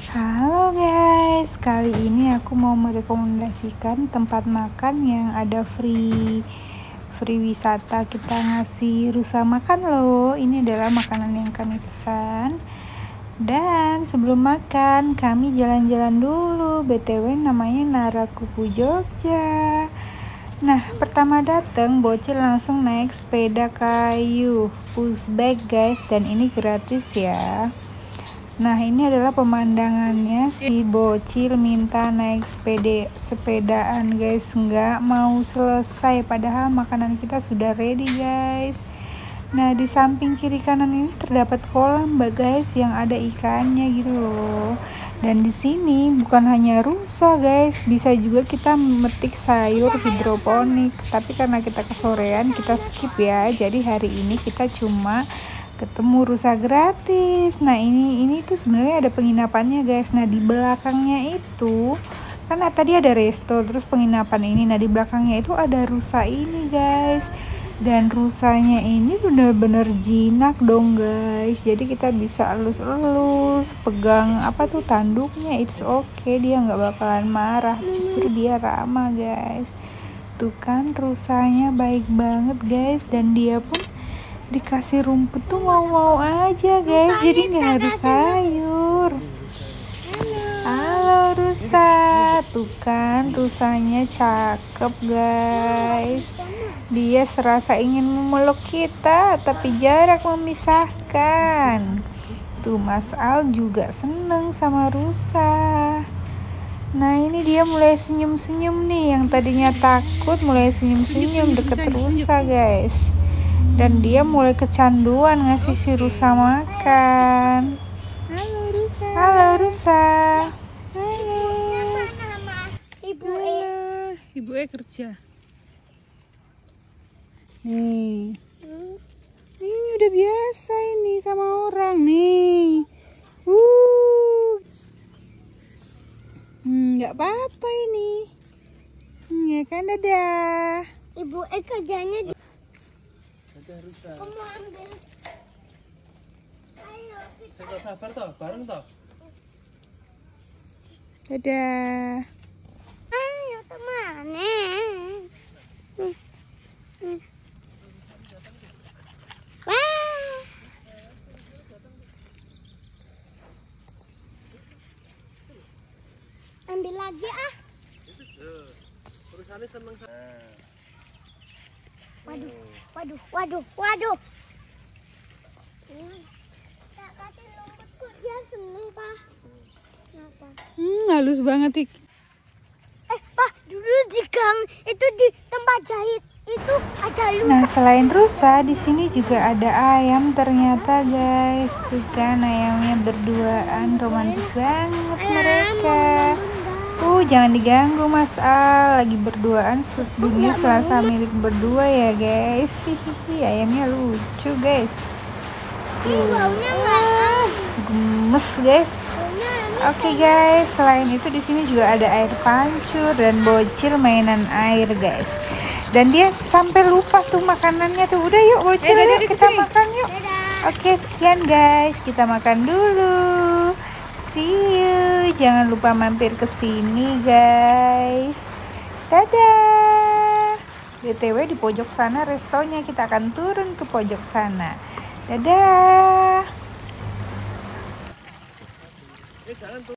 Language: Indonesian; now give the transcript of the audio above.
Halo guys, kali ini aku mau merekomendasikan tempat makan yang ada free wisata. Kita ngasih rusa makan loh. Ini adalah makanan yang kami pesan. Dan sebelum makan kami jalan-jalan dulu. BTW namanya Narakupu Jogja. Nah, pertama datang bocil langsung naik sepeda kayu pushback guys, dan ini gratis ya. Nah, ini adalah pemandangannya. Si bocil minta naik sepedaan guys, nggak mau selesai padahal makanan kita sudah ready guys. Nah, di samping kiri kanan ini terdapat kolam guys yang ada ikannya gitu loh. Dan di sini bukan hanya rusa guys, bisa juga kita memetik sayur hidroponik. Tapi karena kita kesorean, kita skip ya. Jadi hari ini kita cuma ketemu rusa gratis. Nah, ini tuh sebenarnya ada penginapannya guys. Nah, di belakangnya itu kan tadi ada resto, terus penginapan ini. Nah, di belakangnya itu ada rusa ini guys. Dan rusanya ini bener-bener jinak dong guys. Jadi kita bisa elus-elus, pegang tanduknya, it's okay, dia nggak bakalan marah, justru dia ramah guys. Tuh kan rusanya baik banget guys, dan dia pun dikasih rumput tuh mau-mau aja guys, jadi nggak harus sayur. Halo rusa, tuh kan rusanya cakep guys. Dia serasa ingin memeluk kita, tapi jarak memisahkan. Tuh Mas Al juga seneng sama rusa. Nah, ini dia mulai senyum-senyum nih. Yang tadinya takut mulai senyum-senyum deket rusa guys. Dan dia mulai kecanduan ngasih si rusa makan. Halo rusa. Halo rusa. Ibu kerja. Nih. Ini udah biasa ini sama orang nih. Nggak apa-apa ini. Ya kan, dadah. Ibu kerjanya di Rusa. kamu ambil. Ayo Saya sabar toh, bareng toh. Dadah. ayo kemana? Wah. Ambil lagi ah. Perusahaannya seneng. Waduh. Tak kasih rumput kok dia seneng, Pak. Kenapa? Halus banget Ik. Pak, dulu di gang itu di tempat jahit itu ada Nah, lusa. selain rusa, di sini juga ada ayam ternyata guys. Tuh kan ayamnya berduaan, romantis banget mereka. Jangan diganggu Mas Al, lagi berduaan. Dunia selasa milik berdua ya guys. Hihihi, ayamnya lucu guys. Baunya nggak Gemes guys. Oke guys, selain itu di sini juga ada air pancur dan bocil mainan air guys. Dan dia sampai lupa tuh makanannya tuh. Udah yuk bocil, yuk kita makan yuk. Oke, sekian guys, kita makan dulu. See you. Jangan lupa mampir ke sini guys. Dadah. BTW di pojok sana restonya, kita akan turun ke pojok sana. Dadah. Jalan tuh.